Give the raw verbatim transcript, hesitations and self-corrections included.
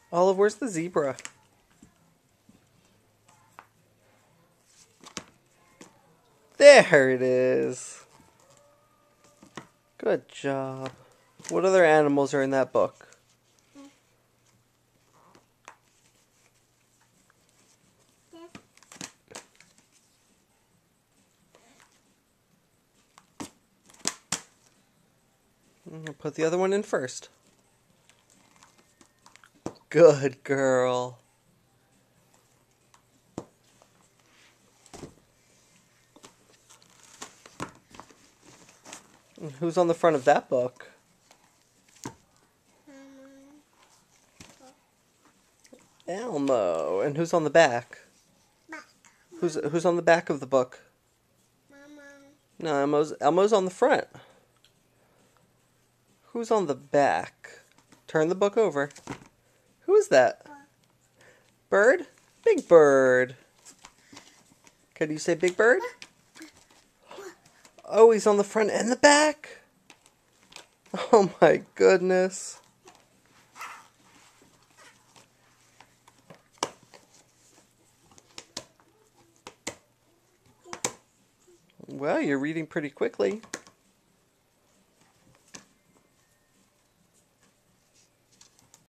Olive, where's the zebra? There it is. Good job. What other animals are in that book? I'll put the other one in first. Good girl. And who's on the front of that book? Elmo. And who's on the back? Back. Who's who's on the back of the book? Mama. No, Elmo's Elmo's on the front. Who's on the back? Turn the book over. Who is that? Bird? Big Bird. Can you say Big Bird? Oh, he's on the front and the back. Oh my goodness. Well, you're reading pretty quickly.